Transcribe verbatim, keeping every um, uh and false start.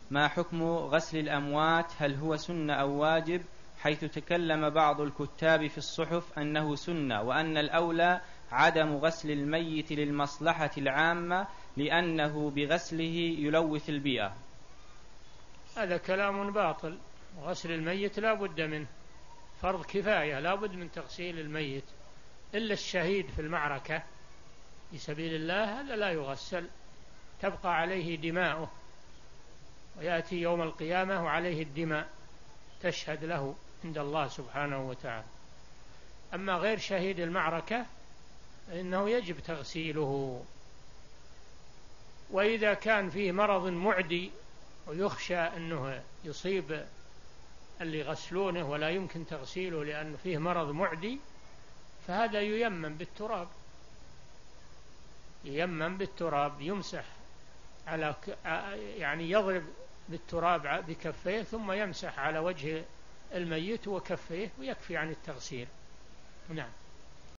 ما حكم غسل الأموات؟ هل هو سنة أو واجب؟ حيث تكلم بعض الكتاب في الصحف أنه سنة، وأن الأولى عدم غسل الميت للمصلحة العامة لأنه بغسله يلوث البيئة. هذا كلام باطل. غسل الميت لا بد منه، فرض كفاية، لا بد من تغسيل الميت، إلا الشهيد في المعركة في سبيل الله هذا لا يغسل، تبقى عليه دماؤه، ويأتي يوم القيامة وعليه الدماء تشهد له عند الله سبحانه وتعالى. أما غير شهيد المعركة فإنه يجب تغسيله. وإذا كان فيه مرض معدي ويخشى أنه يصيب اللي يغسلونه ولا يمكن تغسيله لأن فيه مرض معدي، فهذا ييمم بالتراب، ييمم بالتراب، يمسح على يعني يضرب بالتراب بكفيه ثم يمسح على وجه الميت وكفيه ويكفي عن التغسيل. نعم.